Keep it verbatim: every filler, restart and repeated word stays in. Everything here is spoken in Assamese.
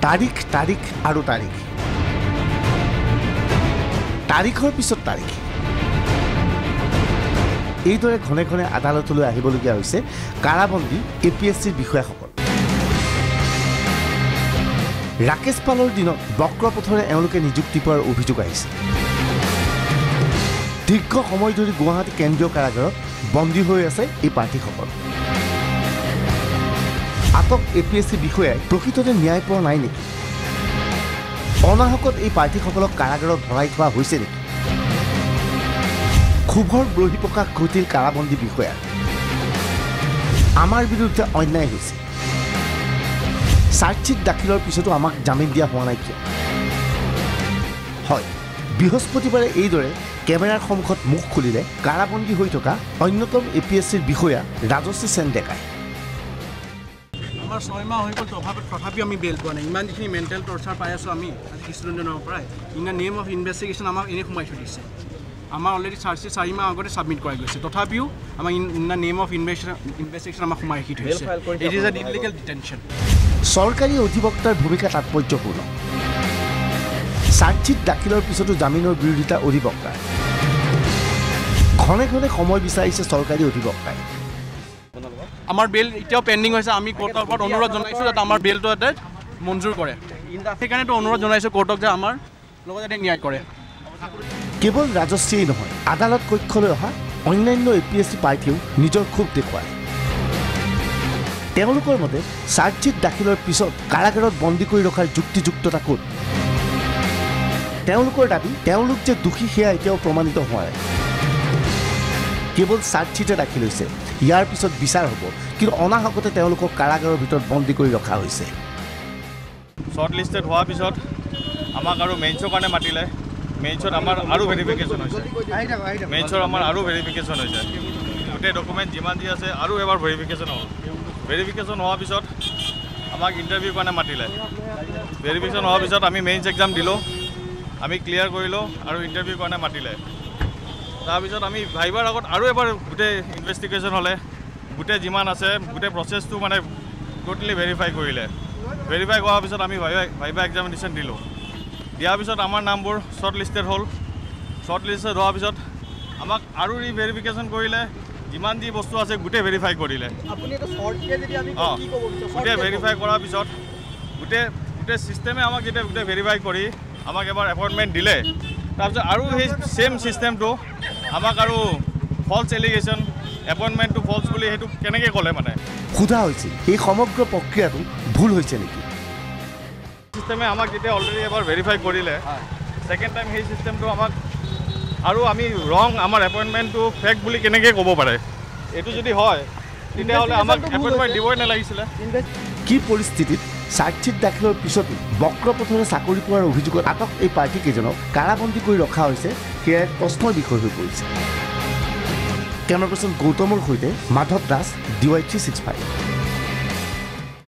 তাৰিখ তাৰিখ আৰু তাৰিখ তাৰিখৰ পিছত তাৰিখ এইদৰে ঘনে ঘনে আদালতলৈ আহিবলগীয়া হৈছে কাৰাবন্দী এ পি এছ চিৰ বিষয়াসকল ৰাকেশ পালৰ দিনত বক্ৰপথৰে এওঁলোকে নিযুক্তি পোৱাৰ অভিযোগ আহিছে দীৰ্ঘ সময় ধৰি গুৱাহাটী কেন্দ্ৰীয় কাৰাগাৰত বন্দী হৈ আছে এই প্ৰাৰ্থীসকল আটক এ পি এছ চি বিষয়াই প্ৰকৃততে ন্যায় পোৱা নাই নেকি অনাহকত এই প্ৰাৰ্থীসকলক কাৰাগাৰত ভৰাই থোৱা হৈছে নেকি ক্ষোভৰ বহিঃপ্ৰকাশ ঘটিল কাৰাবন্দী বিষয়াৰ আমাৰ বিৰুদ্ধে অন্যায় হৈছে চাৰ্জশ্বীট দাখিলৰ পিছতো আমাক জামিন দিয়া হোৱা নাই কিয় হয় বৃহস্পতিবাৰে এইদৰে কেমেৰাৰ সন্মুখত মুখ খুলিলে কাৰাবন্দী হৈ থকা অন্যতম এ পি এছ চিৰ বিষয়া ৰাজশ্ৰী সেন ডেকাই আমাৰ ছয় মাহ হৈ গ'ল তথাপিও আমি বেল পোৱা নাই ইমান যিখিনি মেণ্টেল টৰ্চাৰ পাই আছোঁ আমি আজি কিছুদিনৰ পৰাই in the name of investigation আমাক এনেই সোমাই থৈ দিছে আমাৰ অলৰেডি চাৰ্জশ্বীট চাৰি মাহ আগতে ছাবমিট কৰা গৈছে তথাপিও আমাক in the name of investigation investigation আমাক সোমাই ৰাখি থৈছে it is a illegal detention চৰকাৰী অধিবক্তাৰ ভূমিকা তাৎপৰ্যপূৰ্ণ চাৰ্জশ্বীট দাখিলৰ পিছতো জামিনৰ বিৰোধিতা অধিবক্তাৰ ঘনে ঘনে সময় বিচাৰিছে চৰকাৰী অধিবক্তাই আমাৰ বেল এতিয়াও পেণ্ডিং হৈছে আমি কোৰ্টৰ ওপৰত অনুৰোধ জনাইছোঁ যাতে আমাৰ বেলটো ইয়াতে মঞ্জুৰ কৰে সেইকাৰণেতো অনুৰোধ জনাইছোঁ কোৰ্টক যে আমাৰ লগত যাতে ন্যায় কৰে কেৱল ৰাজশ্ৰীয়েই নহয় আদালত কক্ষলৈ অহা অন্যান্য এ পি এছ চি প্ৰাৰ্থীয়েও নিজৰ ক্ষোভ দেখুৱায় তেওঁলোকৰ মতে চাৰ্জশ্বীট দাখিলৰ পিছত কাৰাগাৰত বন্দী কৰি ৰখাৰ যুক্তিযুক্ততা ক'ত তেওঁলোকৰ দাবী তেওঁলোক যে দোষী সেয়া এতিয়াও প্ৰমাণিত হোৱা নাই কেৱল চাৰ্জশ্বীটে দাখিল হৈছে ইয়াৰ পিছত বিচাৰ হ'ব কিন্তু অনাহকতে তেওঁলোকক কাৰাগাৰৰ ভিতৰত বন্দী কৰি ৰখা হৈছে শ্বৰ্ট লিষ্টেড হোৱাৰ পিছত আমাক আৰু মেইনছৰ কাৰণে মাতিলে মেইনছত আমাৰ আৰু ভেৰিফিকেশ্যন হৈছে মেইনছৰ আমাৰ আৰু ভেৰিফিকেশ্যন হৈছে গোটেই ডকুমেণ্ট যিমান যি আছে আৰু এবাৰ ভেৰিফিকেশ্যন হ'ল ভেৰিফিকেশ্যন হোৱাৰ পিছত আমাক ইণ্টাৰভিউ কাৰণে মাতিলে ভেৰিফিকেশ্যন হোৱাৰ পিছত আমি মেইনছ এক্সাম দিলোঁ আমি ক্লিয়াৰ কৰিলোঁ আৰু ইণ্টাৰভিউ কাৰণে মাতিলে তাৰপিছত আমি ভাইবাৰ আগত আৰু এবাৰ গোটেই ইনভেষ্টিগেশ্যন হ'লে গোটেই যিমান আছে গোটেই প্ৰচেছটো মানে টোটেলি ভেৰিফাই কৰিলে ভেৰিফাই কৰাৰ পিছত আমি ভাইবা ভাইবা এক্সামিনেশ্যন দিলোঁ দিয়াৰ পিছত আমাৰ নামবোৰ শ্বৰ্ট লিষ্টেড হ'ল শ্বৰ্ট লিষ্টেড হোৱাৰ পিছত আমাক আৰু ৰি ভেৰিফিকেশ্যন কৰিলে যিমান যি বস্তু আছে গোটেই ভেৰিফাই কৰিলে অঁ গোটেই ভেৰিফাই কৰাৰ পিছত গোটেই গোটেই ছিষ্টেমে আমাক যেতিয়া গোটেই ভেৰিফাই কৰি আমাক এবাৰ এপইণ্টমেণ্ট দিলে তাৰপিছত আৰু সেই ছেম ছিষ্টেমটো আমাক আৰু ফল্ছ এলিগেশ্যন এপইণ্টমেণ্টটো ফল্ছ বুলি সেইটো কেনেকৈ ক'লে মানে সোধা হৈছিল এই সমগ্ৰ প্ৰক্ৰিয়াটো ভুল হৈছে নেকি ছিষ্টেমে আমাক যেতিয়া অলৰেডি এবাৰ ভেৰিফাই কৰিলে ছেকেণ্ড টাইম সেই ছিষ্টেমটো আমাক আৰু আমি ৰং আমাৰ এপইণ্টমেণ্টটো ফেক বুলি কেনেকৈ ক'ব পাৰে এইটো যদি হয় তেতিয়াহ'লে আমাক এপইণ্টমেণ্ট দিবই নালাগিছিলে কি পৰিস্থিতিত চাৰ্জশ্বীট দাখিলৰ পিছতো বক্ৰপথৰে চাকৰি পোৱাৰ অভিযোগত আটক এই প্ৰাৰ্থীকেইজনক কাৰাবন্দী কৰি ৰখা হৈছে সেয়া এক প্ৰশ্নৰ বিষয় হৈ পৰিছে কেমেৰা পাৰ্চন গৌতমৰ সৈতে Madhav Das D Y three six five